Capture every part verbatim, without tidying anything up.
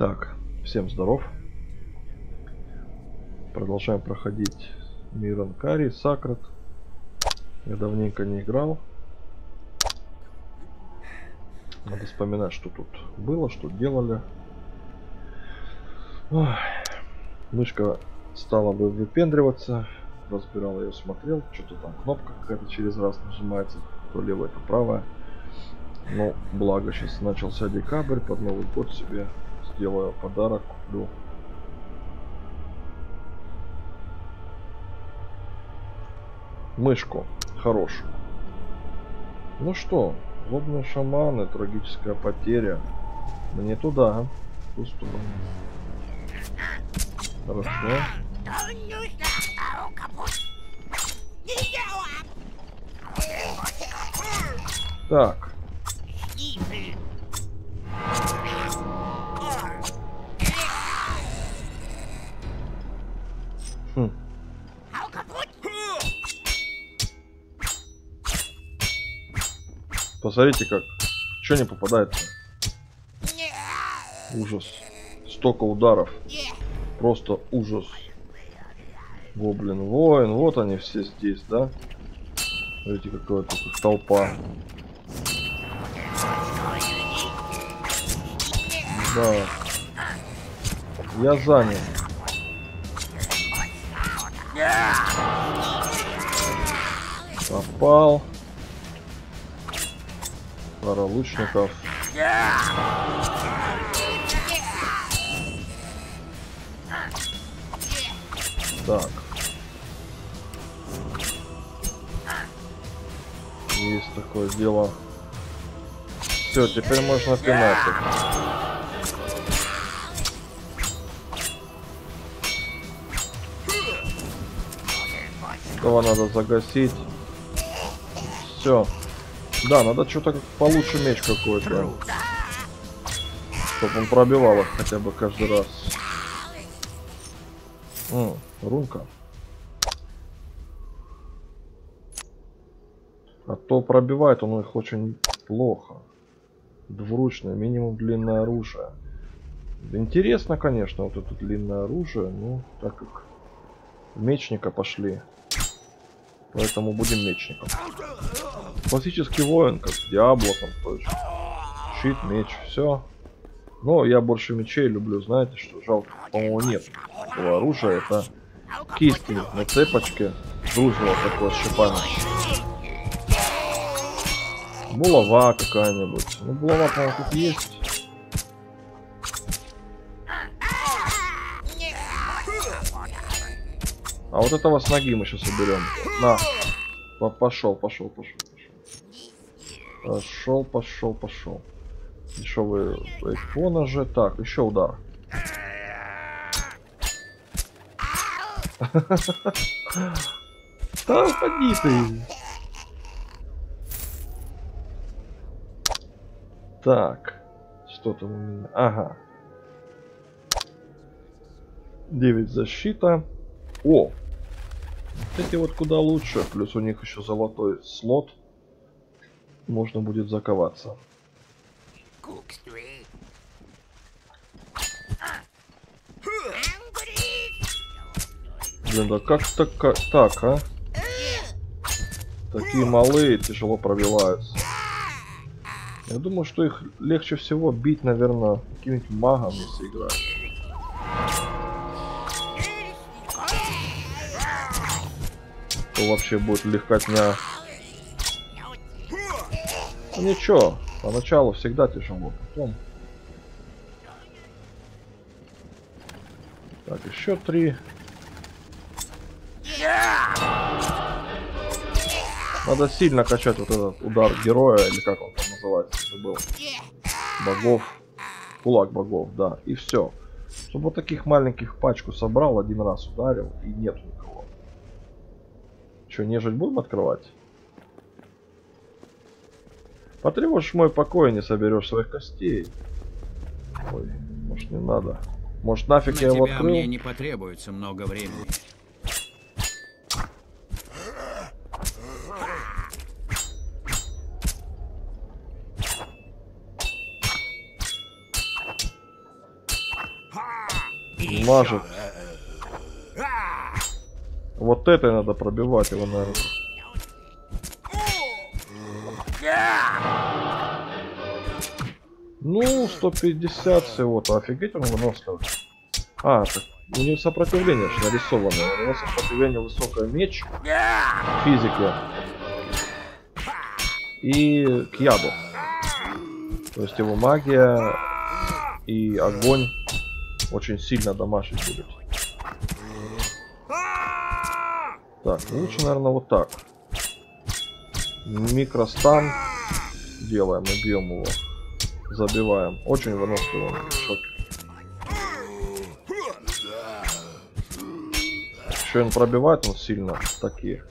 Так, всем здоров. Продолжаем проходить мир Анкари, Сакрат. Я давненько не играл. Надо вспоминать, что тут было, что делали. Ой. Мышка стала бы выпендриваться. Разбирал ее, смотрел. Что-то там кнопка какая-то через раз нажимается. То левая, то правая. Ну, благо сейчас начался декабрь. Под Новый год себе сделаю подарок. Куплю мышку хорошую. Ну что, злобные шаманы, трагическая потеря. Мне туда, в ту сторону. Хорошо. Так. Хм. Посмотрите, как. Что не попадает-то? Ужас. Столько ударов. Просто ужас. Гоблин воин. Вот они все здесь, да? Смотрите, какая тут их толпа. Да. Я занят. Попал. Пара лучников. Так. Есть такое дело. Все, теперь можно пинать их. Этого надо загасить. Все. Да, надо что-то получше меч какой-то. Чтобы он пробивал их хотя бы каждый раз. М, рунка. А то пробивает он их очень плохо. Двуручное, минимум длинное оружие. Интересно, конечно, вот это длинное оружие. Ну, так как в мечника пошли. Поэтому будем мечником. Классический воин, как Диабло там тоже. Щит, меч, все. Но я больше мечей люблю, знаете, что жалко, по-моему, нет такого оружия. Это кисти на цепочке. Друзья такое с шипами. Булава какая-нибудь. Ну, булава, по-моему, тут есть. А вот этого с ноги мы сейчас уберем. На. Пошел, пошел, пошел, пошел. Пошел, пошел, пошел. Дешевые поножи. Так, еще удар. Да, уходи ты. Так. Что там у меня? Ага. девять защита. О! Вот эти вот куда лучше. Плюс у них еще золотой слот. Можно будет заковаться. Блин, да как так, так, а? Такие малые, тяжело пробиваются. Я думаю, что их легче всего бить, наверное, каким-нибудь магом, если играть. То вообще будет легкотня. Ну ничего, поначалу всегда тяжело, потом. Так, еще три. Надо сильно качать вот этот удар героя, или как он там называется, забыл. Богов. Кулак богов, да. И все. Чтобы вот таких маленьких пачку собрал, один раз ударил, и нет никого. Че, нежить будем открывать? Потревожишь мой покой, не соберешь своих костей. Ой, может не надо. Может нафиг На я его тебя открыл? мне не потребуется много времени. Мажет. Вот это надо пробивать его, наверное. Ну, сто пятьдесят всего-то. Офигеть, он выносливый. А, так, у него сопротивление же нарисовано. У него сопротивление высокое меч в физике и к яду. То есть его магия и огонь очень сильно дамажить будет. Так, лучше, наверное, вот так. Микростан делаем и бьем его. Забиваем. Очень выносливый шок. Еще он пробивает, он сильно такие.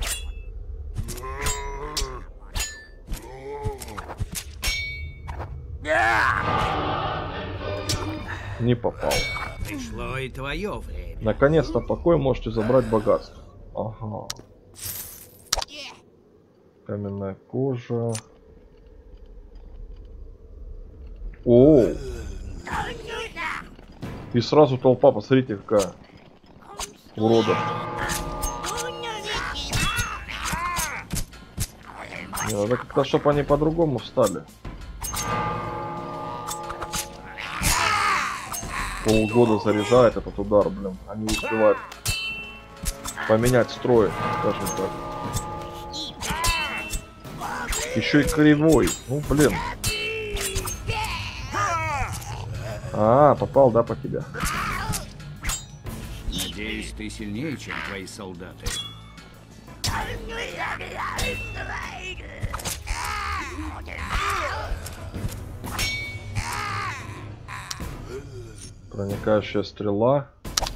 Не попал. Пришло и твое время. Наконец-то покой, можете забрать богатство. Ага. Каменная кожа. О! И сразу толпа, посмотрите, какая уродов. Надо как-то, чтобы они по-другому встали. Полгода заряжает этот удар, блин. Они успевают поменять строй, скажем так. Еще и кривой. Ну, блин. А, попал, да, по тебе. Надеюсь, ты сильнее, чем твои солдаты. Проникающая стрела.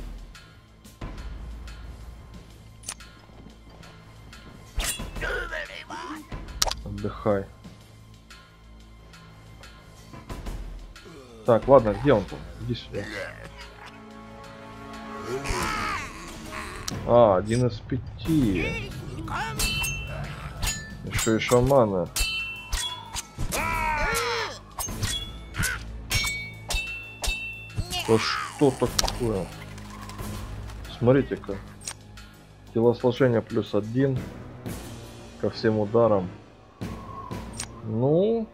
Отдыхай. Так, ладно, где он там? Иди сюда. А, один из пяти. Еще и шамана. Да что такое? Смотрите-ка. Телосложение плюс один. Ко всем ударам. Ну...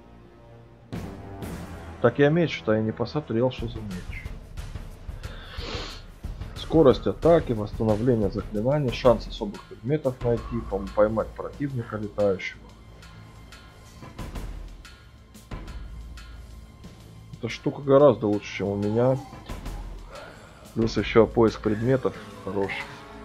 Так я меч-то и не посмотрел, что за меч. Скорость атаки, восстановление заклинаний, шанс особых предметов найти, поймать противника летающего. Эта штука гораздо лучше, чем у меня. Плюс еще поиск предметов хороший.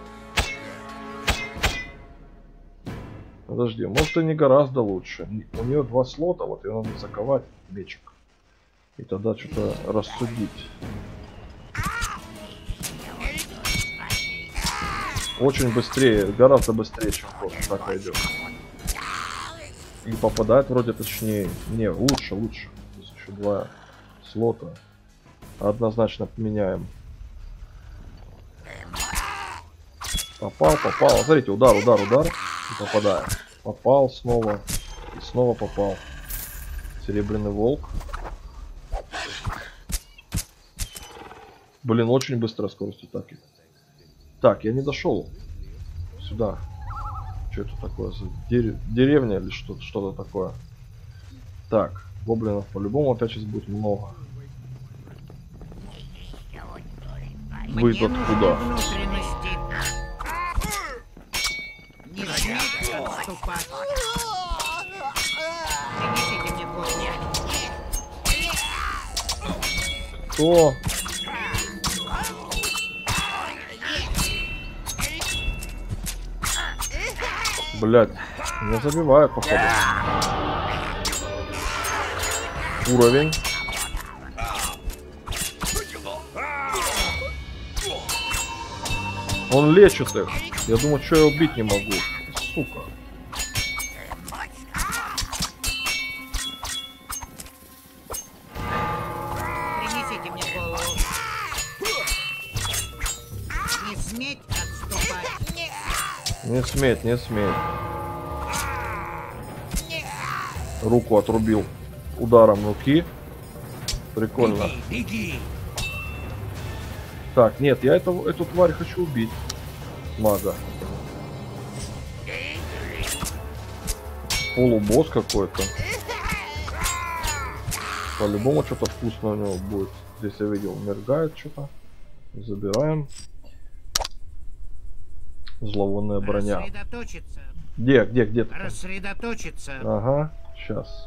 Подожди, может и не гораздо лучше. У нее два слота, вот ее надо заковать мечик. И тогда что-то рассудить. Очень быстрее, гораздо быстрее, чем просто так пойдет. И попадает вроде точнее. Не, лучше, лучше. Здесь еще два слота. Однозначно поменяем. Попал, попал. Смотрите, удар, удар, удар. И попадаю. Попал снова. И снова попал. Серебряный волк. Блин, очень быстрая скорость атаки. Так, я не дошел сюда. Что это такое за дерев... деревня или что-то что-то такое? Так, гоблинов по-любому опять сейчас будет много. Вы тут куда? Кто? Блять, меня забивают, походу. Уровень. Он лечит их. Я думаю, что я убить не могу. Сука. Принесите мне голову. Не сметь отступать. Не сметь, не сметь. Руку отрубил ударом руки. Прикольно. Беги, беги. Так, нет, я эту, эту тварь хочу убить. Мага. Полубосс какой-то. По-любому что-то вкусное у него будет. Здесь я видел, мергает что-то. Забираем. Зловонная броня. Рассредоточиться. Где, где, где ты? Рассредоточиться. Ага, сейчас.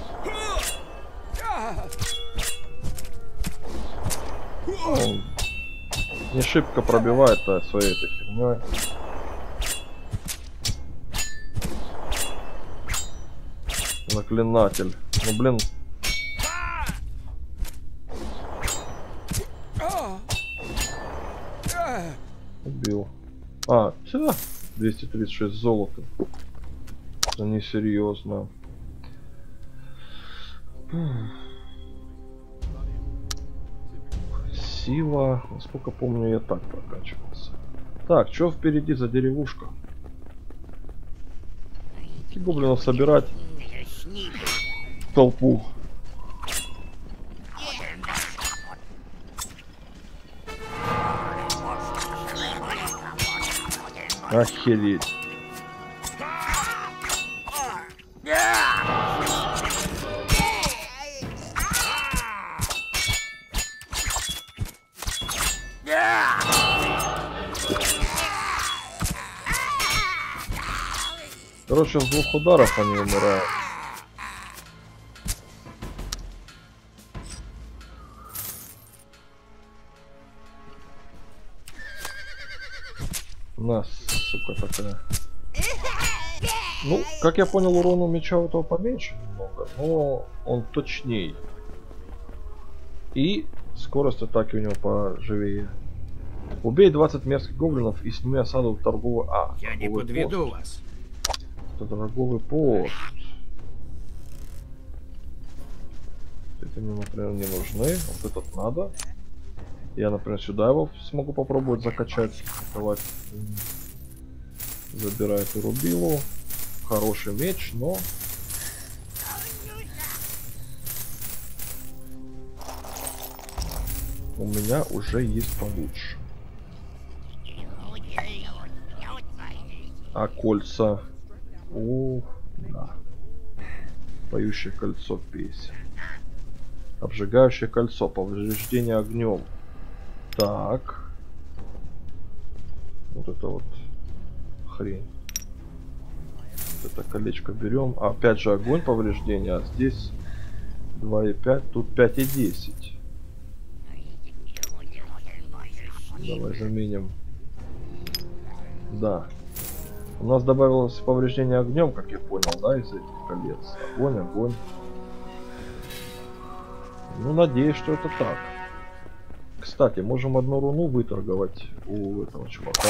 Он не шибко пробивает а, своей этой херней. Заклинатель. Ну блин. Убил. А, тя, двести тридцать шесть золота. Это несерьезно. Сила. Насколько помню, я так прокачивался. Так, что впереди за деревушка? Гоблинов собирать в толпу. Охереть. Короче, с двух ударов они умирают. У нас, сука, такая. Ну, как я понял, урон у меча у этого поменьше немного, но он точней. И скорость атаки у него поживее. Убей двадцать мерзких гоблинов и сними осаду в торговый... А, Я не подведу пост. Вас. Это торговый пост. Эти мне, например, не нужны. Вот этот надо. Я, например, сюда его смогу попробовать закачать. Давай. Забирает рубилу. Хороший меч, но... У меня уже есть получше. А кольца? О, да. Поющее кольцо песен. Обжигающее кольцо. Повреждение огнем. Так. Вот это вот хрень. Вот это колечко берем. А, опять же огонь повреждения. А здесь два и пять. Тут пять и десять. Давай заменим. Да. У нас добавилось повреждение огнем, как я понял, да, из этих колец. Огонь, огонь. Ну, надеюсь, что это так. Кстати, можем одну руну выторговать у этого чувака.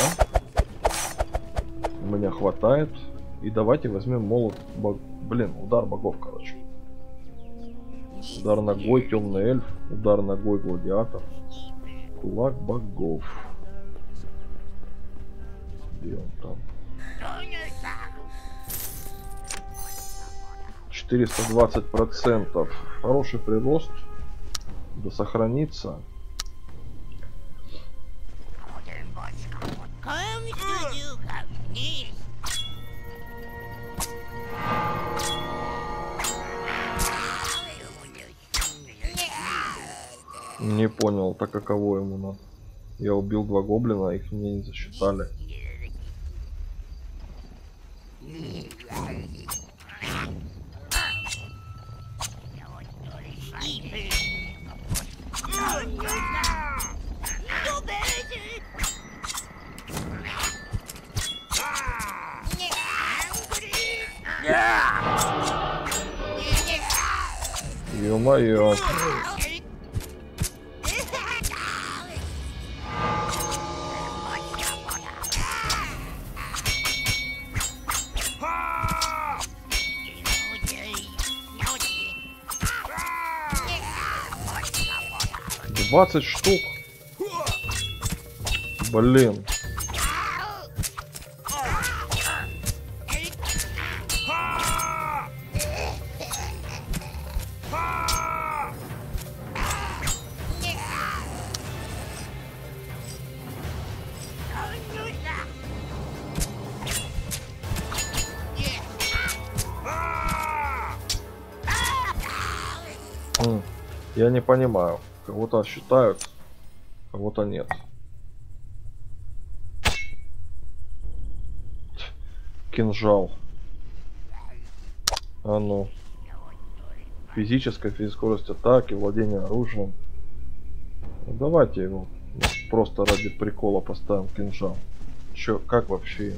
У меня хватает. И давайте возьмем молот. Бог... Блин, удар богов, короче. Удар ногой, темный эльф. Удар ногой, гладиатор. Кулак богов. Где он там? четыреста двадцать процентов. Хороший прирост. Да сохранится. Не понял, так каково ему надо. Я убил два гоблина, их мне не засчитали. Ё-моё. двадцать штук. Блин. Я не понимаю. Кого-то считают, кого-то нет. Кинжал. А ну. Физическая, физическая скорость атаки, владение оружием. Ну, давайте его просто ради прикола поставим кинжал. Чё, как вообще?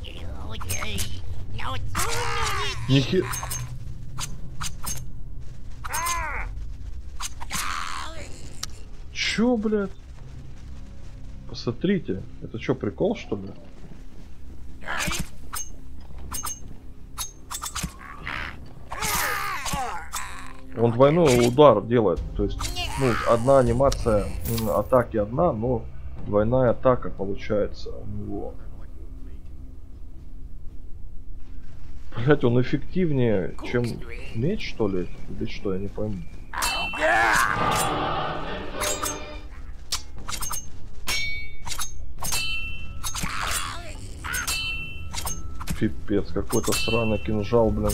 Нихи... Чё, блядь? Посмотрите. Это что, прикол, что ли? Он двойной удар делает. То есть, ну, одна анимация атаки одна, но двойная атака получается у него. Блять, он эффективнее, чем меч, что ли? Или что, я не пойму. Пипец, какой-то сраный кинжал, блин.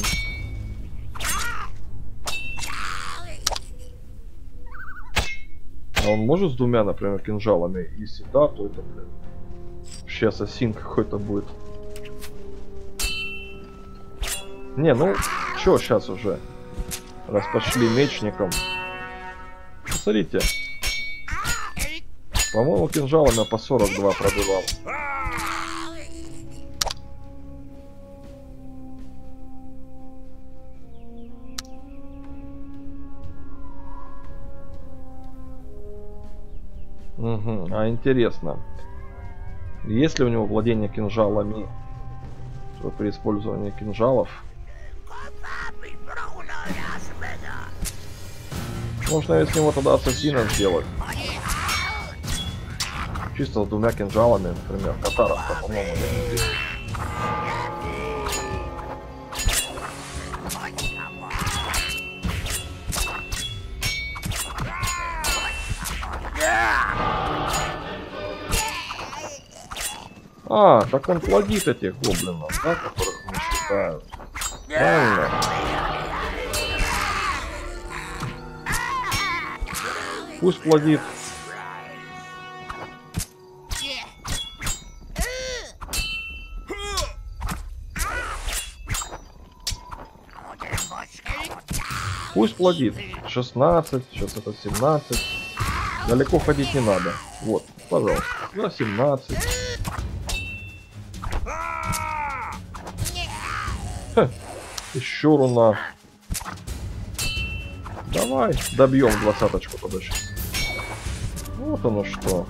А он может с двумя, например, кинжалами? Если да, то это, блин, вообще ассасин какой-то будет. Не, ну, чё сейчас уже? Раз пошли мечником. Посмотрите. По-моему, кинжалами по сорок два пробивал. Угу. А интересно, есть ли у него владение кинжалами, что при использовании кинжалов можно из него тогда ассасина сделать? Чисто с двумя кинжалами, например. Катаров-то, по-моему, не здесь. А, так он плодит этих гоблинов, да, которых мы считают. Правильно. Пусть плодит. Пусть плодит. шестнадцать, сейчас это семнадцать. Далеко ходить не надо. Вот, пожалуйста. На семнадцать. Ха, еще руна. Давай, добьем двадцаточку тогда сейчас. Вот оно что.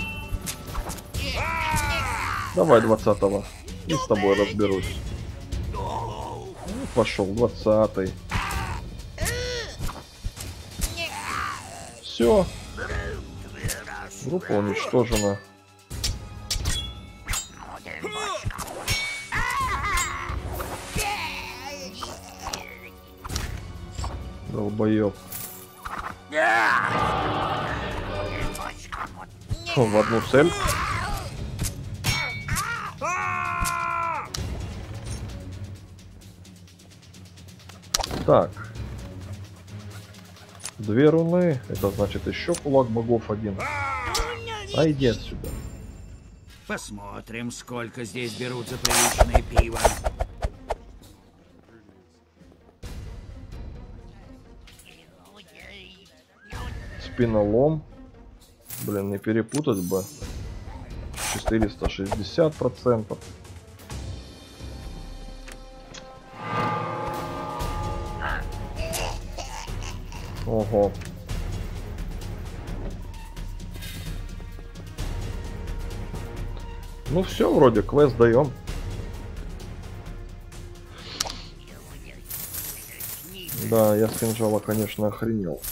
Давай двадцатого. И с тобой разберусь. Ну, пошел, двадцатый. Все. Группа уничтожена. Долбоёб. В одну цель. Так. Две руны. Это значит еще кулак богов один. А иди отсюда. Посмотрим, сколько здесь берут за приличное пиво. Спинолом. Блин, не перепутать бы. четыреста шестьдесят процентов. Ого. Ну все, вроде квест даем. Да, я с кинжала, конечно, охренел.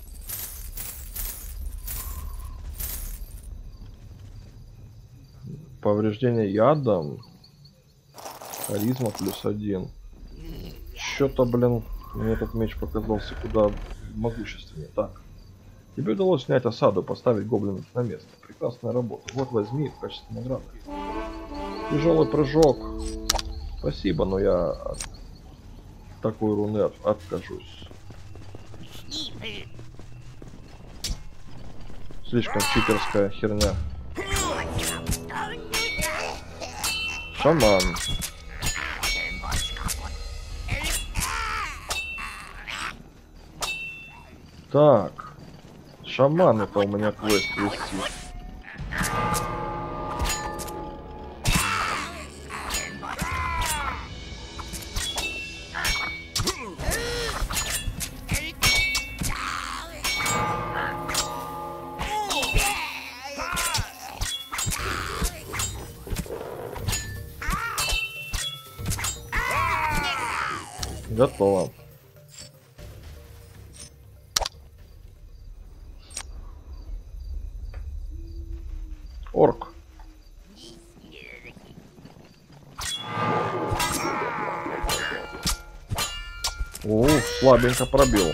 Повреждение ядом. Харизма плюс один. Что-то, блин, мне этот меч показался куда могущественнее. Так. Тебе удалось снять осаду, поставить гоблинов на место. Прекрасная работа. Вот возьми в качестве награды. Тяжелый прыжок. Спасибо, но я от такой руны от откажусь. Слишком читерская херня. Шаман. Так. Шаман это у меня квест вести. Готово. Орк. О, слабенько пробил.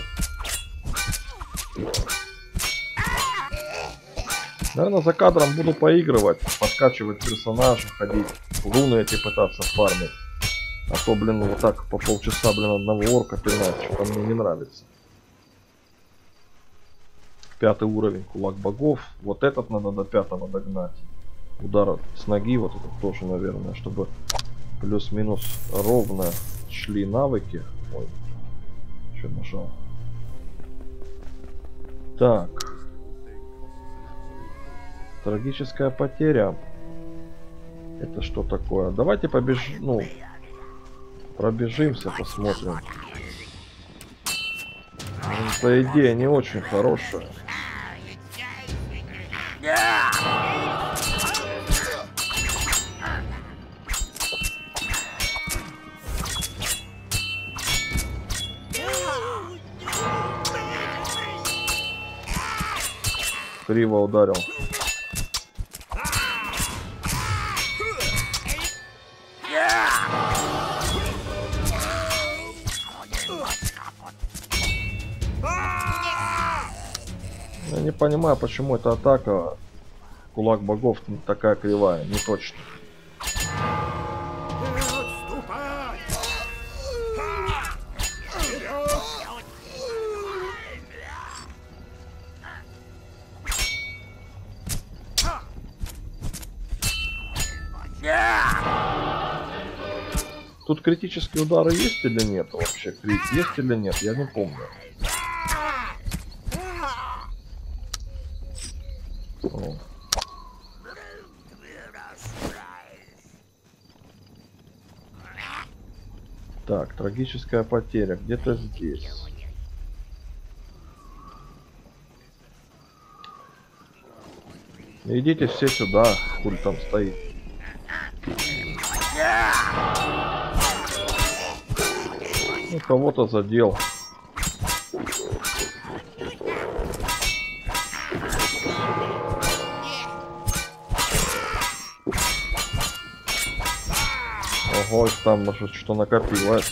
Наверное, за кадром буду поигрывать, подкачивать персонажа, ходить, руны эти пытаться фармить. А то, блин, вот так по полчаса, блин, одного орка пинать, что-то мне не нравится. Пятый уровень, кулак богов. Вот этот надо до пятого догнать. Удар с ноги, вот этот тоже, наверное, чтобы плюс-минус ровно шли навыки. Ой, что нажал. Так. Трагическая потеря. Это что такое? Давайте побежим, ну, пробежимся, посмотрим. Эта идея не очень хорошая. Криво ударил. Я не понимаю, почему эта атака кулак богов такая кривая, не точно. Тут критические удары есть или нет вообще? Крит есть или нет? Я не помню. О. Так, трагическая потеря. Где-то здесь. Идите все сюда, хуй там стоит. Ну, кого-то задел. Ого, там может что накопилось.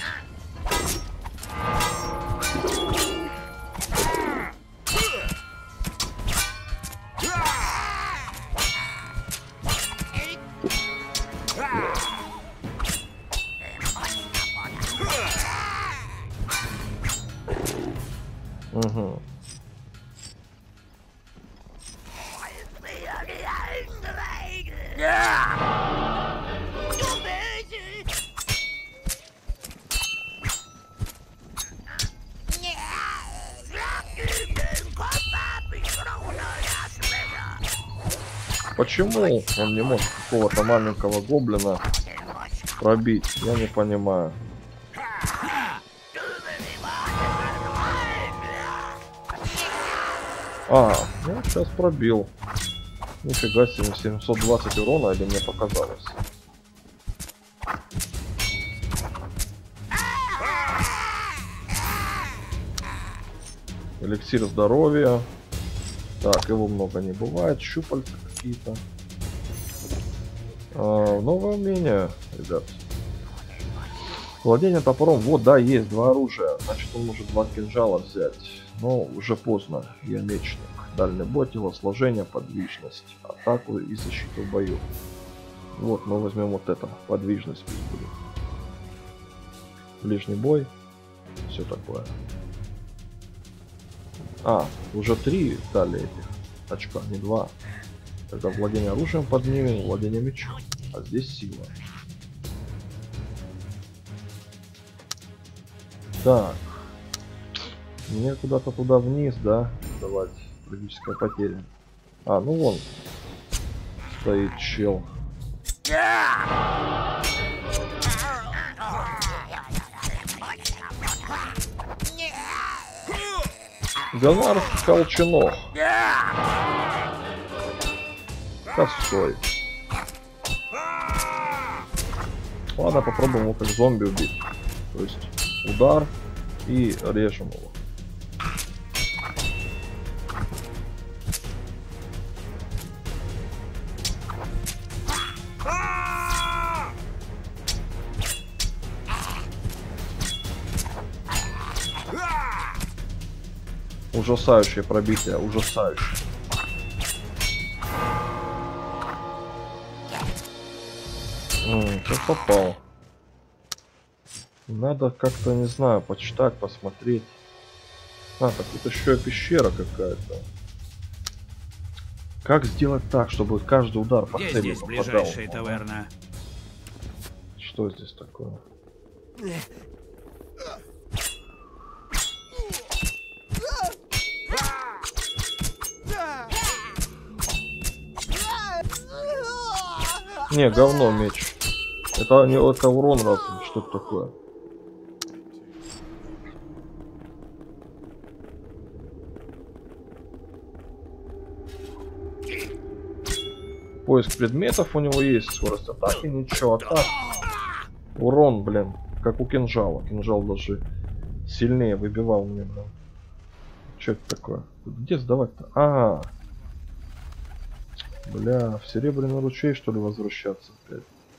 Угу. Почему он не может какого-то маленького гоблина пробить? Я не понимаю. А, ну сейчас пробил. Нифига себе, семьсот двадцать урона, или мне показалось? Эликсир здоровья. Так, его много не бывает. Щупальца какие-то. А, новое умение, ребят. Владение топором. Вот, да, есть два оружия. Значит, он может два кинжала взять. Но уже поздно. Я мечник. Дальний бой, телосложение, подвижность. Атаку и защиту в бою. Вот, мы возьмем вот это. Подвижность пусть будет. Ближний бой. Все такое. А, уже три дали этих. очка, не два. Тогда владение оружием поднимем, владение мечом. А здесь сила. Так. Мне куда-то туда вниз, да? Давать трагическая потеря. А, ну вон. Стоит чел. Гонар Колченох. Косой. Ладно, попробуем его как зомби убить. То есть удар и режем его. Ужасающее пробитие, ужасающее. Сейчас попал. Надо как-то, не знаю, почитать, посмотреть. А, так тут еще и пещера какая-то. Как сделать так, чтобы каждый удар по Где цели здесь попадал? ближайшая таверна? Что здесь такое? Не, говно меч. Это не это урон раз. Что это такое? Поиск предметов у него есть, скорость атаки, ничего, атак. Урон, блин, как у кинжала. Кинжал даже сильнее выбивал мне, блин. Что это такое? Где сдавать-то? А, бля, в Серебряный ручей, что ли, возвращаться опять?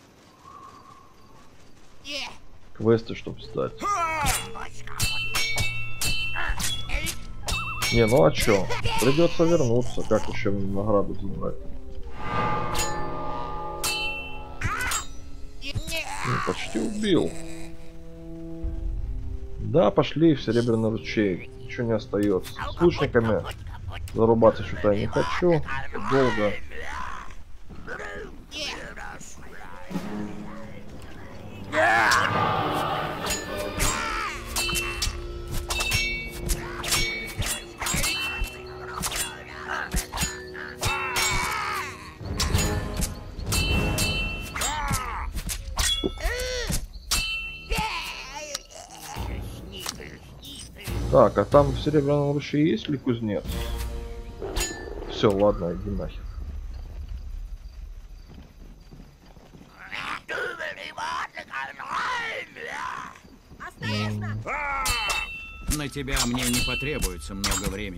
Квесты, чтобы сдать. Не, ну а чё? Придется вернуться, как еще мне награду забрать? Ну, почти убил. Да, пошли в Серебряный ручей. Ничего не остается. С лучниками зарубаться что-то я не хочу. Долго. Так, а там в Серебряном ручье есть ли кузнец? Все, ладно, иди нахер. На тебя мне не потребуется много времени.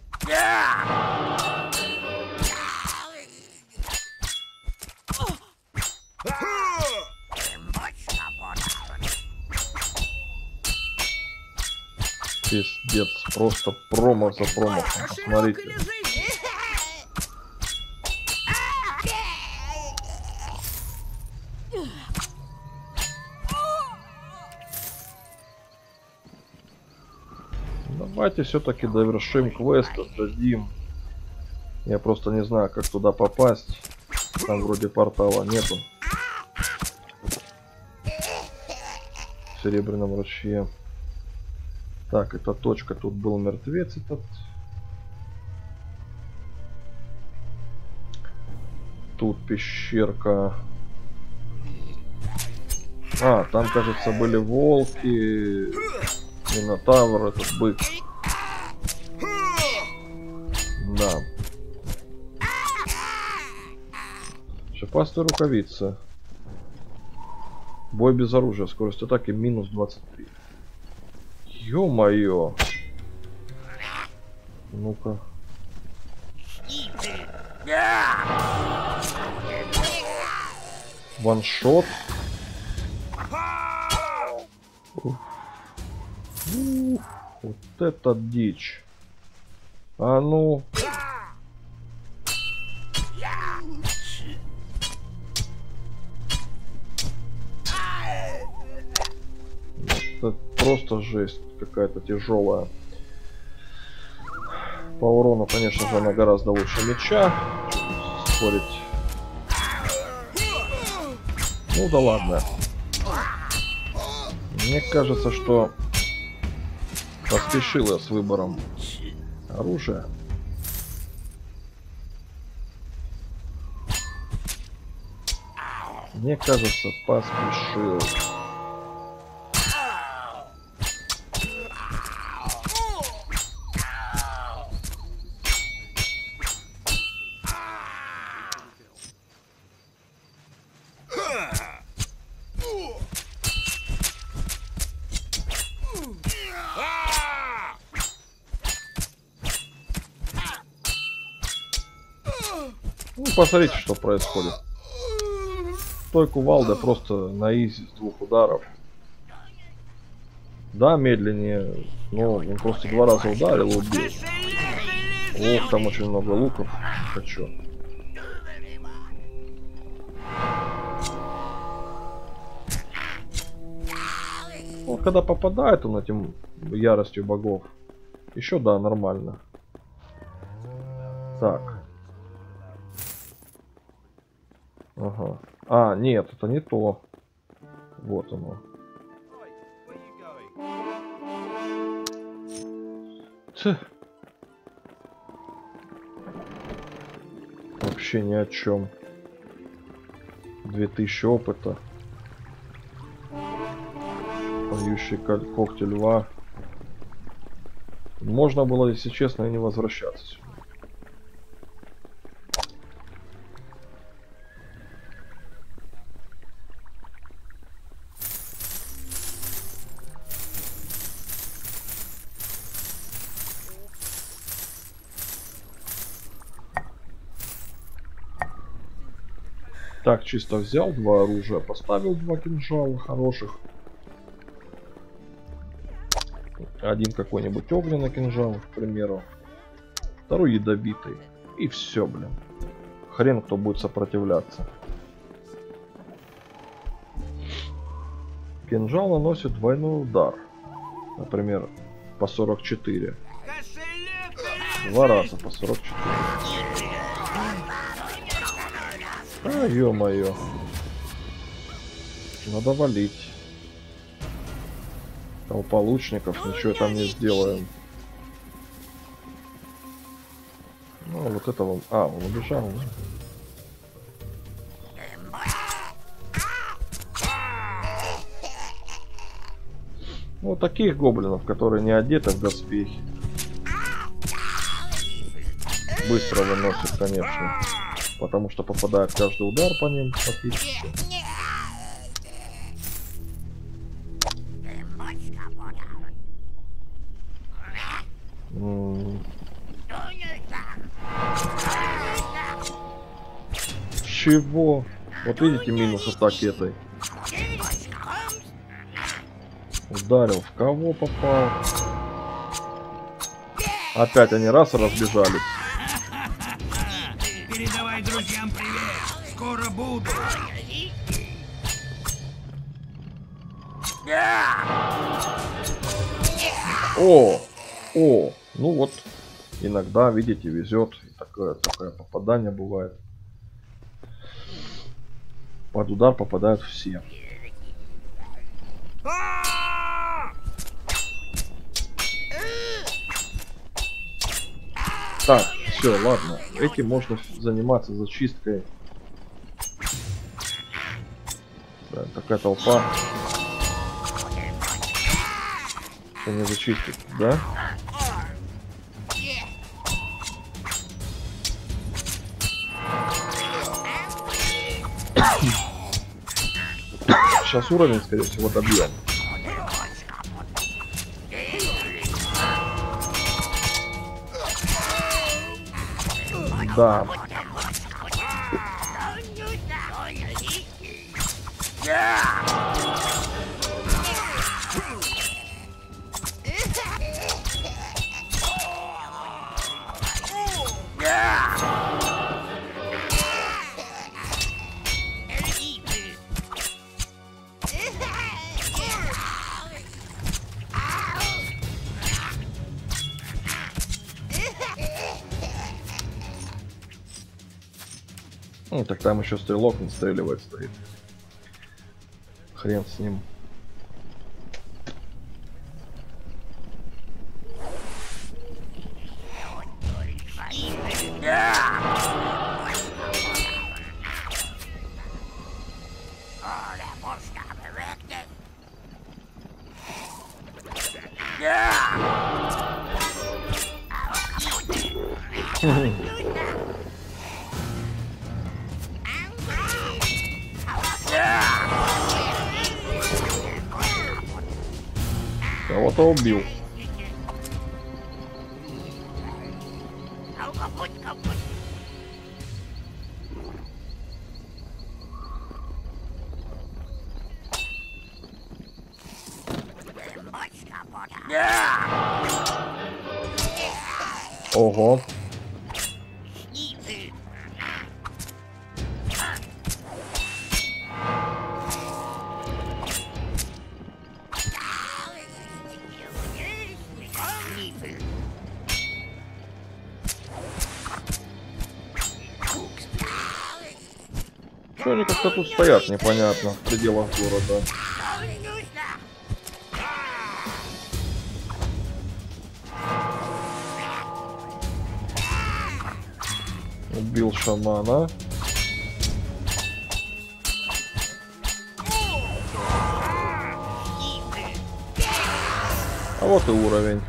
Пиздец, просто промах за промахом, посмотрите. Давайте все-таки довершим квест, отдадим. Я просто не знаю, как туда попасть. Там вроде портала нету. В Серебряном ручье. Так, эта точка, тут был мертвец этот. Тут пещерка. А, там, кажется, были волки. Минотавр, этот бык. Да. Шипастая рукавица. Бой без оружия. Скорость атаки минус двадцать три. Ё-моё. Ну-ка. Ваншот. Ух. Ух. Вот это дичь. А ну. Это просто жесть какая-то тяжелая. По урону, конечно же, она гораздо лучше меча. Спорить. Ну да ладно. Мне кажется, что поспешила с выбором оружия. Мне кажется, поспешил. Ну, посмотрите, что происходит. Той кувалдой просто на изи с двух ударов. Да, медленнее, но он просто два раза ударил и убил. Ох, там очень много луков. Хочу. Вот когда попадает он этим яростью богов, еще да, нормально. Так. Ага. А, нет, это не то. Вот оно. Ц. Вообще ни о чем. Две тысячи опыта. Поющий когти льва. Можно было, если честно, и не возвращаться сюда. Так, чисто взял два оружия, поставил два кинжала хороших. Один какой-нибудь огненный кинжал, к примеру. Второй ядовитый. И все, блин. Хрен кто будет сопротивляться. Кинжал наносит двойной удар. Например, по сорок четыре. Два раза по сорок четыре. А, ё-моё. Надо валить. Толпа лучников, ничего там не сделаем. Ну, вот этого... А, он убежал, да? Вот таких гоблинов, которые не одеты в доспехи. Быстро выносят, конечно. Потому что попадает каждый удар по ним по тысяче. М-м. Чего? Вот видите минус атаки этой. Ударил. В кого попал? Опять они раз и разбежались. Передавай друзьям привет. Скоро буду. О! О! Ну вот. Иногда, видите, везет. И такое, такое попадание бывает. Под удар попадают все. Так, все, ладно. Этим можно заниматься зачисткой. Да, такая толпа. Что не зачистить, да? Сейчас уровень, скорее всего, добьем. Да. Ну, так там еще стрелок настреливает стоит. Хрен с ним. Кого-то убил. Ого. Что они как-то тут стоят, непонятно, в пределах города. Убил шамана. А вот и уровень.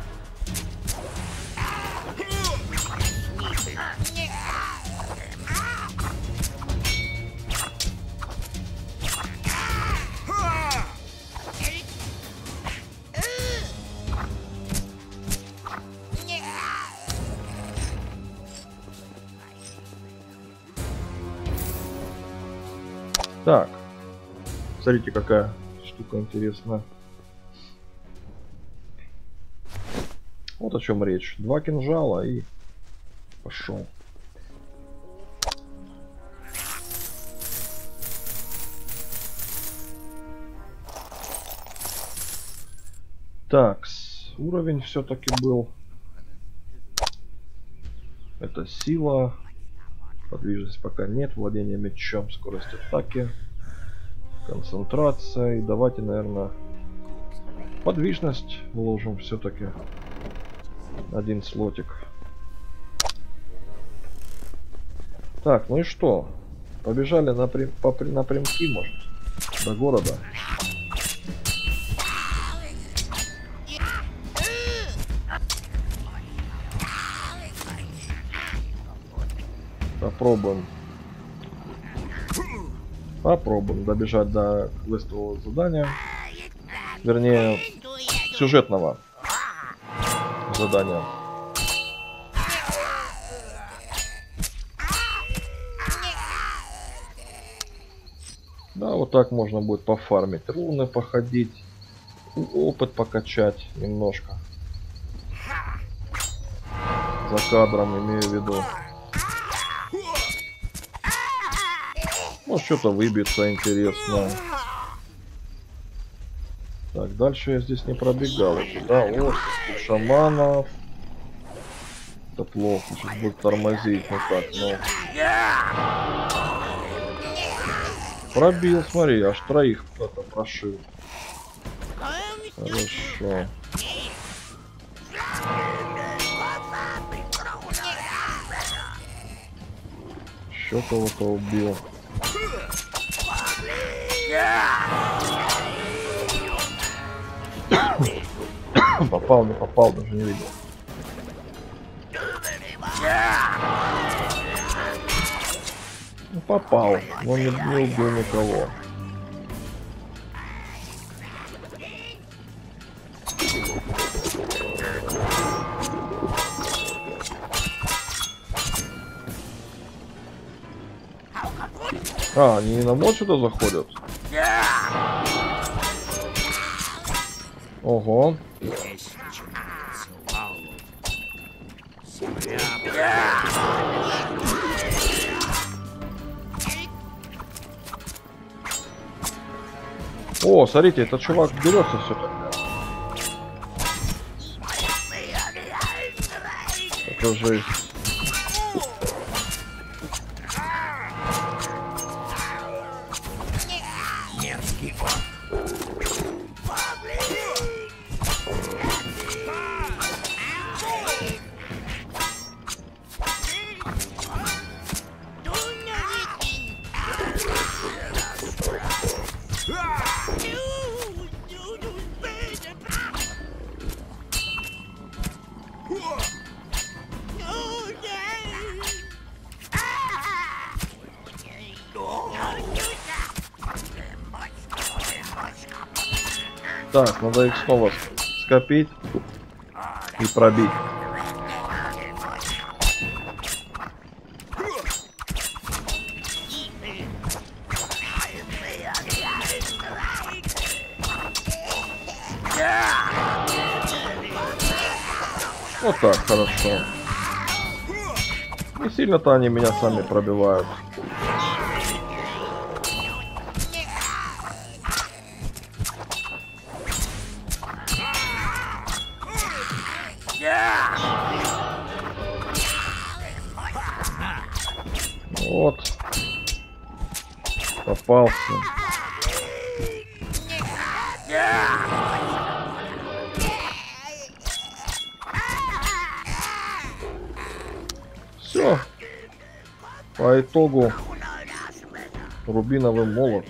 Так, смотрите, какая штука интересная. Вот о чем речь. Два кинжала и пошел. Так, уровень все-таки был. Это сила. Подвижность пока нет. Владение мечом, скорость атаки, концентрация. И давайте, наверное, подвижность вложим все-таки. Один слотик. Так, ну и что? Побежали напрям по напрямки, может, до города. Попробуем. Попробуем добежать до квестового задания. Вернее, сюжетного задания. Да, вот так можно будет пофармить руны, походить, опыт покачать немножко. За кадром имею в виду. Может, что-то выбьется интересно. Так, дальше я здесь не пробегал. Да, вот, шаманов. Это плохо, сейчас будет тормозить, ну так, ну. Пробил, смотри, аж троих кто-то прошил. Хорошо. Еще кого-то убил. Попал, не попал, даже не видел. Ну, попал, но не, не убил никого. А, они на мод сюда заходят? Ого. О, смотрите, этот чувак берется все-таки. Это жесть. Так, надо их снова скопить и пробить. Вот так, хорошо. Не сильно-то они меня сами пробивают. Вот. Попался. Все. По итогу рубиновый молот.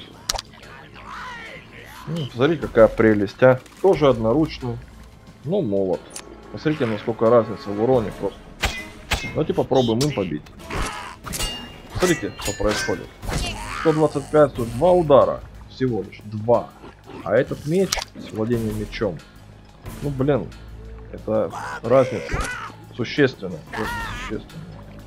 Ну, смотри, какая прелесть, а. Тоже одноручный, но молот. Посмотрите, насколько разница в уроне просто. Давайте попробуем им побить. Смотрите, что происходит. сто двадцать пять, тут два удара. Всего лишь два. А этот меч с владением мечом. Ну блин. Это разница. Существенная. Просто существенная.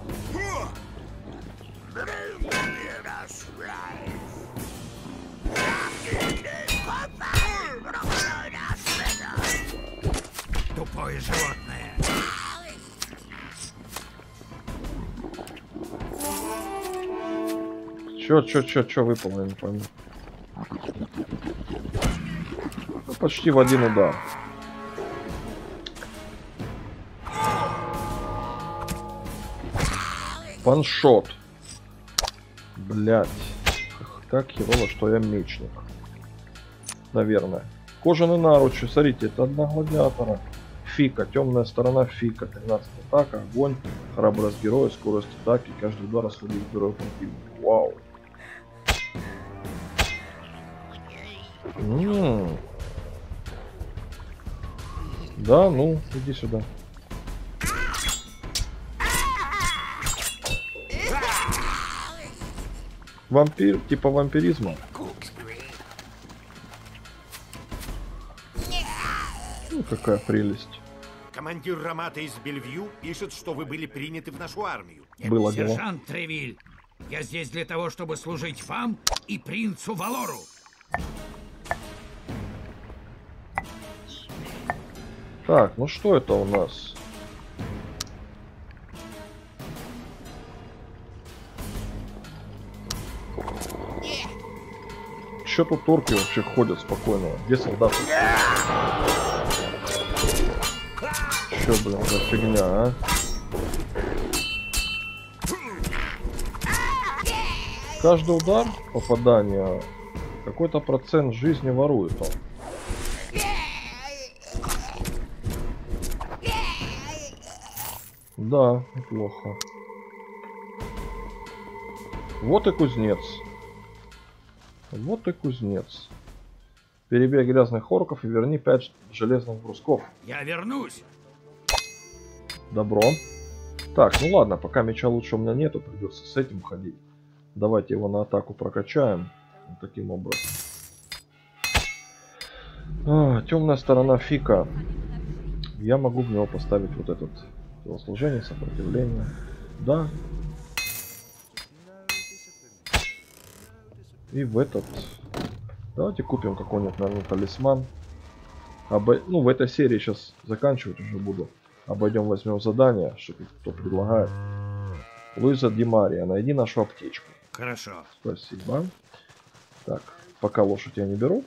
Тупое животное. Чё, чё, чё, чё выпало, я не пойму. Ну, почти в один удар. Ваншот. Блять. Как херово, что я мечник. Наверное. Кожаный наручи. Смотрите, это одна гладиатора. Фика. Темная сторона фика. тринадцать атака. Огонь. Храбрость героя. Скорость атаки. Каждый удар освободит героя противника. Вау. М-м-м. Да, ну, иди сюда. Вампир, типа вампиризма. Ну, какая прелесть. Командир Ромата из Бельвью пишет, что вы были приняты в нашу армию. Было дело. Сержант Тревиль, я здесь для того, чтобы служить вам и принцу Валору. Так, ну что это у нас? Че тут орки вообще ходят спокойно? Где солдаты? Че, блин, за фигня, а? Каждый удар попадания какой-то процент жизни ворует он. Да, неплохо. Вот и кузнец. Вот и кузнец. Перебей грязных орков и верни пять железных брусков. Я вернусь. Добро. Так, ну ладно, пока меча лучше у меня нету, придется с этим ходить. Давайте его на атаку прокачаем. Вот таким образом. А, темная сторона фика. Я могу в него поставить вот этот телосложение, сопротивление. Да. И в этот. Давайте купим какой-нибудь, наверное, талисман. Обо... Ну, в этой серии сейчас заканчивать уже буду. Обойдем, возьмем задание, что кто предлагает. Луиза Ди Мария, найди нашу аптечку. Хорошо. Спасибо. Так, пока лошадь я не беру.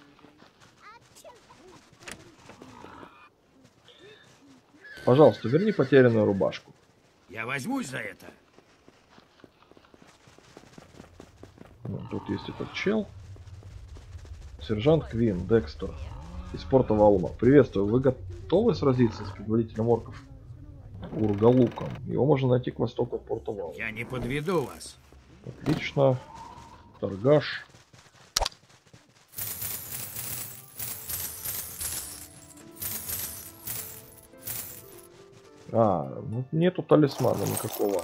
Пожалуйста, верни потерянную рубашку. Я возьмусь за это. Ну, тут есть этот чел. Сержант Квин, Декстер. Из порта Валума. Приветствую, вы готовы сразиться с предводителем орков Ургалуком? Его можно найти к востоку от порта Валума. Я не подведу вас. Отлично. Торгаш. А, ну нету талисмана никакого.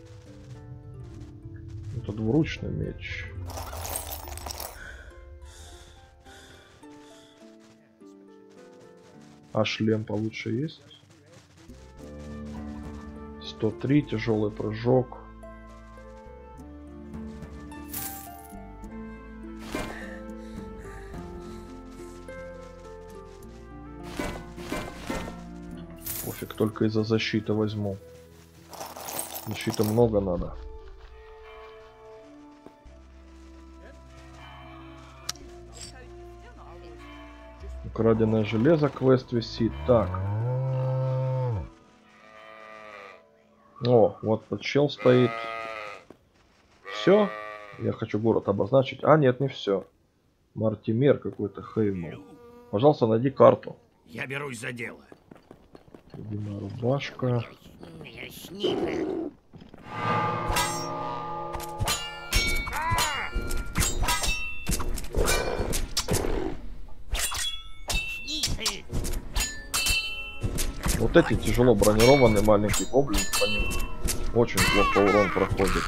Это двуручный меч. А шлем получше есть? сто три, тяжелый прыжок. Пофиг, только из-за защиты возьму. Защиты много надо. Украденное железо, квест висит. Так. О, вот тут чел стоит. Все. Я хочу город обозначить. А, нет, не все. Мартимер какой-то, Хеймл. Пожалуйста, найди карту. Я берусь за дело. Любимая рубашка. Вот эти тяжело бронированные маленькие гоблины, по ним очень плохо урон проходит.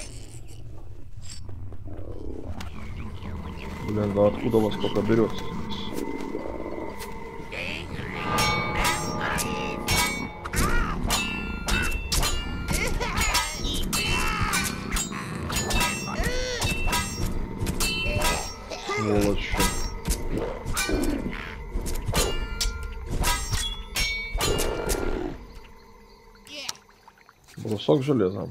Блин, да откуда у вас только берется здесь? Сволочи. Брусок железа.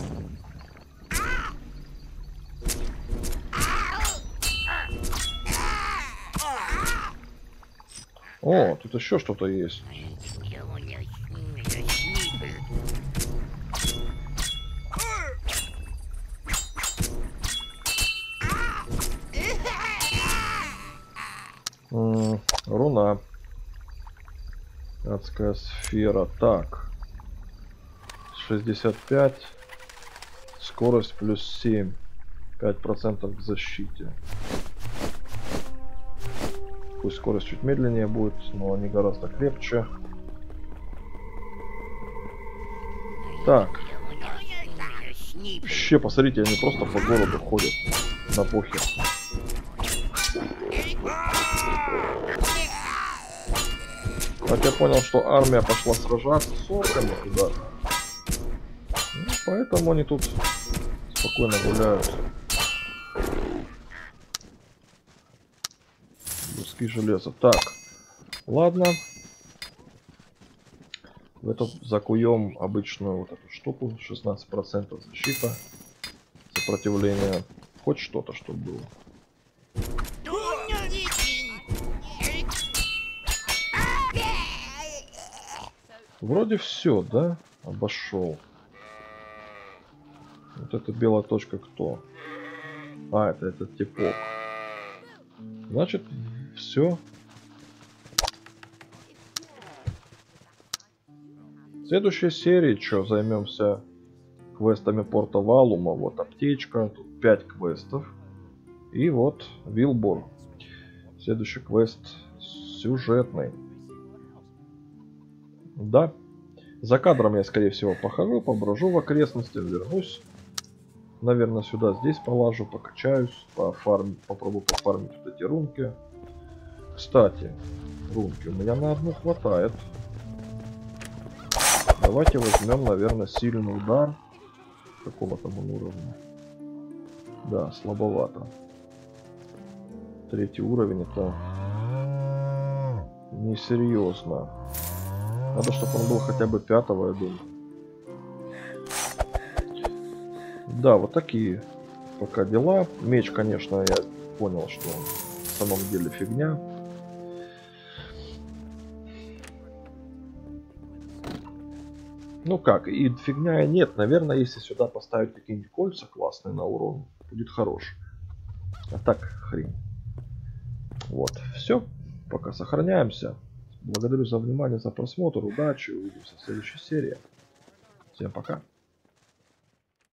О, тут еще что-то есть. М-м, руна. Адская сфера. Так. шестьдесят пять. Скорость плюс семь. пять процентов к защите. Пусть скорость чуть медленнее будет, но они гораздо крепче. Так. Вообще, посмотрите, они просто по городу ходят. На похер. Так я понял, что армия пошла сражаться с орками туда. Ну, поэтому они тут спокойно гуляют. Куски железа. Так, ладно. В эту закуем обычную вот эту штуку. шестнадцать процентов защита. Сопротивление. Хоть что-то, чтобы было. Вроде все, да? Обошел. Вот эта белая точка кто? А, это этот типок. Значит, все. В следующей серии что, займемся квестами Порта Валума. Вот аптечка, тут пять квестов. И вот Вилбор. Следующий квест сюжетный. Да. За кадром я, скорее всего, похожу, поброжу в окрестностях, вернусь. Наверное, сюда, здесь полажу, покачаюсь, пофарм... попробую пофармить вот эти рунки. Кстати, рунки у меня на одну хватает. Давайте возьмем, наверное, сильный удар. Какого там он уровня? Да, слабовато. Третий уровень, это несерьезно. Надо, чтобы он был хотя бы пятого, я думаю. Да, вот такие пока дела. Меч, конечно, я понял, что в самом деле фигня. Ну как, и фигня и нет. Наверное, если сюда поставить какие-нибудь кольца классные на урон, будет хорош. А так, хрень. Вот, все. Пока сохраняемся. Благодарю за внимание, за просмотр. Удачи. Увидимся в следующей серии. Всем пока.